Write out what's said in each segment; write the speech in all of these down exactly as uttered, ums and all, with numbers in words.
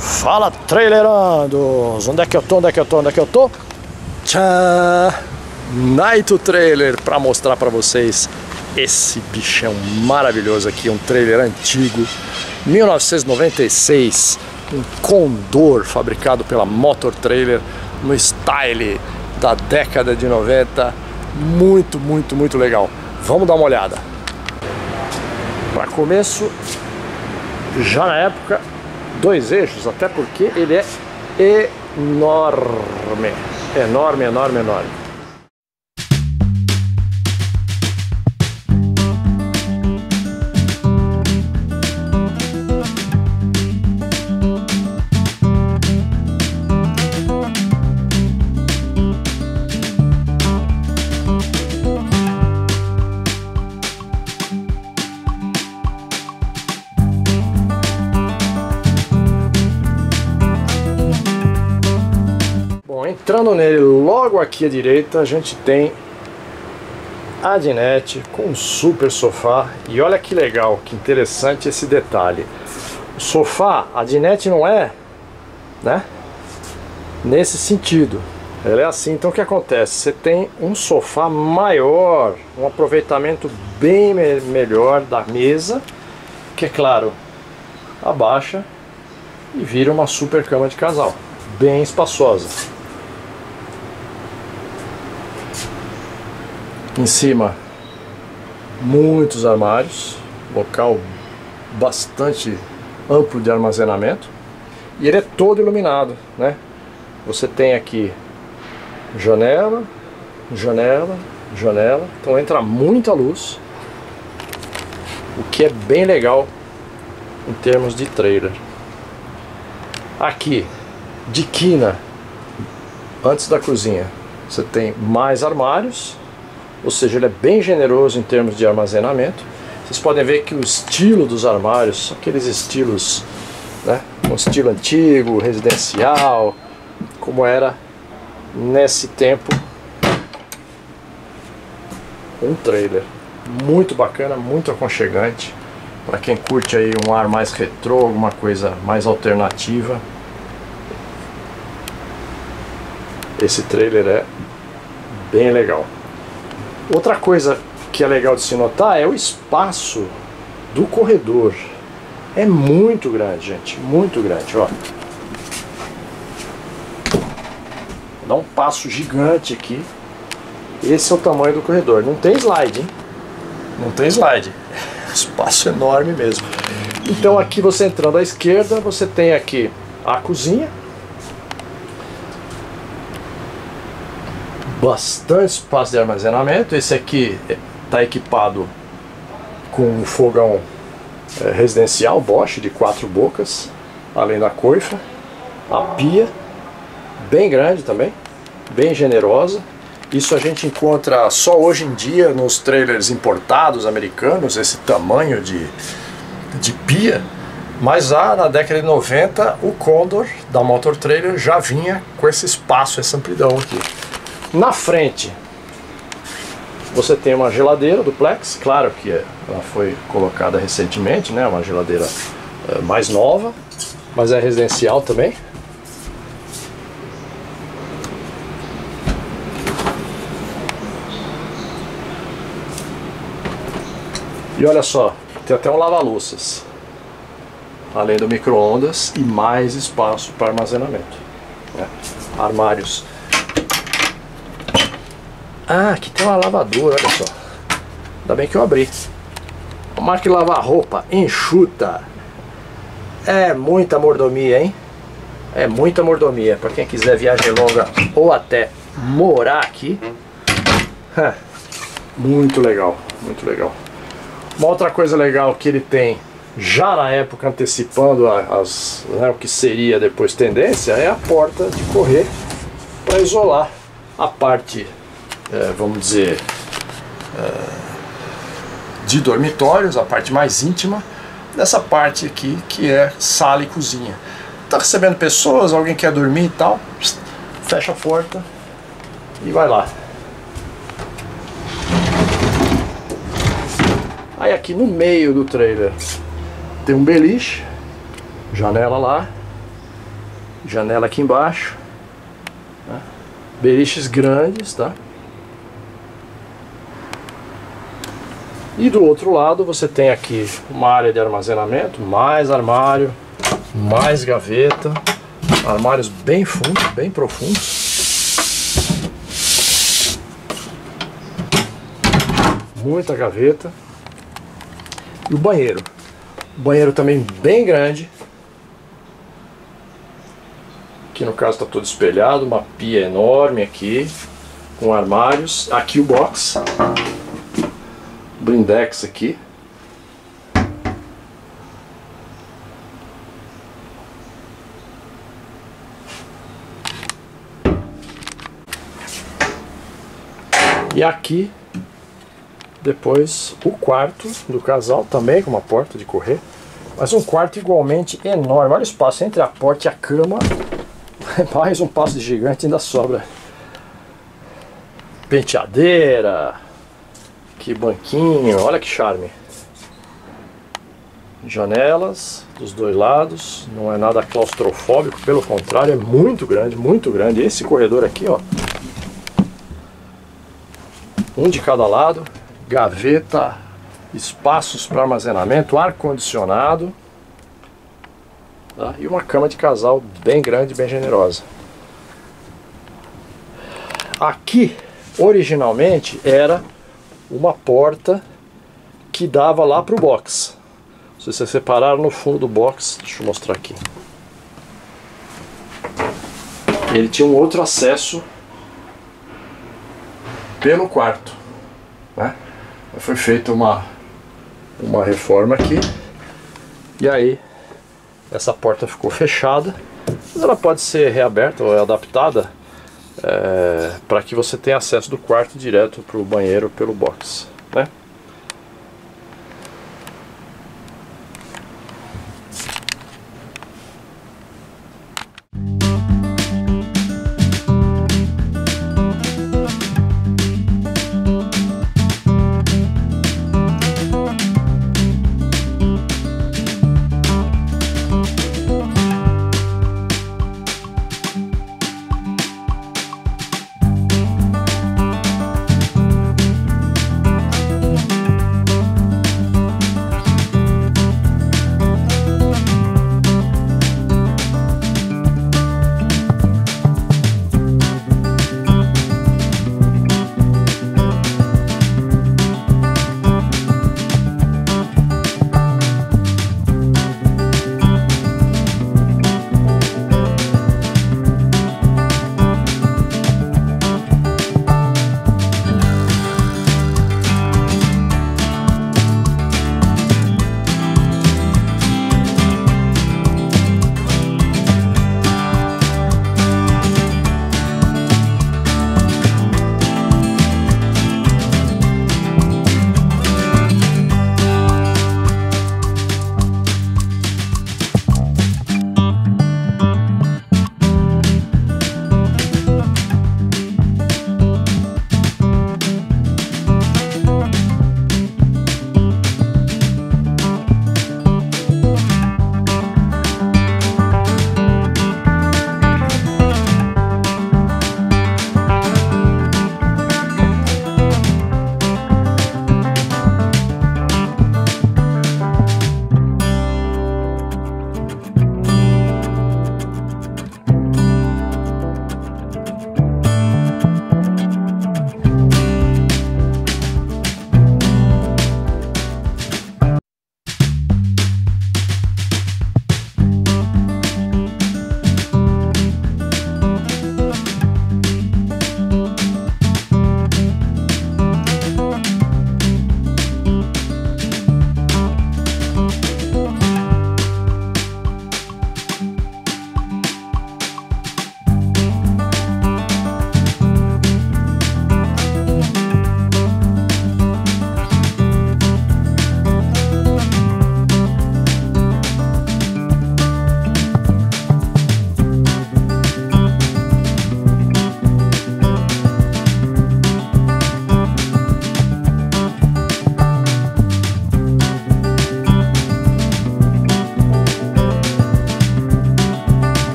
Fala, trailerandos! Onde é que eu tô? Onde é que eu tô? Onde é que eu tô? Tchau! Naito Trailer para mostrar para vocês esse bichão maravilhoso aqui, um trailer antigo, mil novecentos e noventa e seis, um Condor fabricado pela Motor Trailer no style da década de noventa, muito, muito, muito legal. Vamos dar uma olhada. Para começo, já na época, dois eixos, até porque ele é enorme, enorme, enorme, enorme. Entrando nele, logo aqui à direita, a gente tem a dinette com um super sofá. E olha que legal, que interessante esse detalhe. O sofá, a dinette não é, né, nesse sentido. Ela é assim, então o que acontece? Você tem um sofá maior, um aproveitamento bem me melhor da mesa, que é claro, abaixa e vira uma super cama de casal, bem espaçosa. Em cima, muitos armários, local bastante amplo de armazenamento, e ele é todo iluminado, né? Você tem aqui janela, janela, janela, então entra muita luz, o que é bem legal em termos de trailer. Aqui, de quina, antes da cozinha, você tem mais armários. Ou seja, ele é bem generoso em termos de armazenamento. Vocês podem ver que o estilo dos armários são aqueles estilos, né, um estilo antigo, residencial, como era nesse tempo um trailer. Muito bacana, muito aconchegante. Para quem curte aí um ar mais retrô, alguma coisa mais alternativa, esse trailer é bem legal. Outra coisa que é legal de se notar é o espaço do corredor. É muito grande, gente, muito grande, ó. Vou dar um passo gigante aqui. Esse é o tamanho do corredor. Não tem slide, hein? Não tem slide. Espaço enorme mesmo. Então aqui você entrando à esquerda, você tem aqui a cozinha. Bastante espaço de armazenamento. Esse aqui está equipado com um fogão é, residencial Bosch de quatro bocas, além da coifa. A pia, bem grande também, bem generosa. Isso a gente encontra só hoje em dia nos trailers importados americanos, esse tamanho de, de pia. Mas já na década de noventa, o Condor da Motor Trailer já vinha com esse espaço, essa amplidão aqui. Na frente, você tem uma geladeira duplex, claro que ela foi colocada recentemente, né? Uma geladeira é, mais nova, mas é residencial também. E olha só, tem até um lava-louças, além do micro-ondas e mais espaço para armazenamento, né? Armários. Ah, aqui tem uma lavadora, olha só. Ainda bem que eu abri. Uma marca de lavar roupa enxuta. É muita mordomia, hein? É muita mordomia. Para quem quiser viagem longa ou até morar aqui. É, muito legal, muito legal. Uma outra coisa legal que ele tem, já na época antecipando as, né, o que seria depois tendência, é a porta de correr para isolar a parte, É, vamos dizer, é, de dormitórios, a parte mais íntima dessa parte aqui, que é sala e cozinha. Tá recebendo pessoas, alguém quer dormir e tal, fecha a porta e vai lá. Aí aqui no meio do trailer tem um beliche, janela lá, Janela aqui embaixo, né? Beliches grandes, tá? E do outro lado você tem aqui uma área de armazenamento, mais armário, mais gaveta, armários bem fundos, bem profundos, muita gaveta. E o banheiro, o banheiro também bem grande, que no caso está todo espelhado, uma pia enorme aqui, com armários, aqui o box, blindex aqui. E aqui, depois, o quarto do casal, também com uma porta de correr, mas um quarto igualmente enorme. Olha o espaço entre a porta e a cama, mais um passo de gigante ainda sobra. Penteadeira, que banquinho, olha que charme. Janelas dos dois lados, não é nada claustrofóbico, pelo contrário, é muito grande, muito grande. Esse corredor aqui, ó, um de cada lado, gaveta, espaços para armazenamento, ar-condicionado, tá? E uma cama de casal bem grande, bem generosa. Aqui, originalmente, era uma porta que dava lá para o box. Se vocês separaram no fundo do box, deixa eu mostrar aqui. Ele tinha um outro acesso pelo quarto, né? Foi feita uma, uma reforma aqui, e aí essa porta ficou fechada, mas ela pode ser reaberta ou adaptada é, para que você tenha acesso do quarto direto para o banheiro pelo box, né?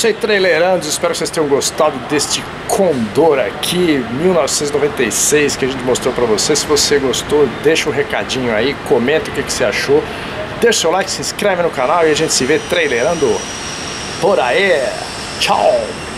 isso aí, trailerandos, espero que vocês tenham gostado deste Condor aqui, mil novecentos e noventa e seis, que a gente mostrou pra vocês. Se você gostou, deixa um recadinho aí, comenta o que, que você achou, deixa o seu like, se inscreve no canal e a gente se vê trailerando por aí. Tchau!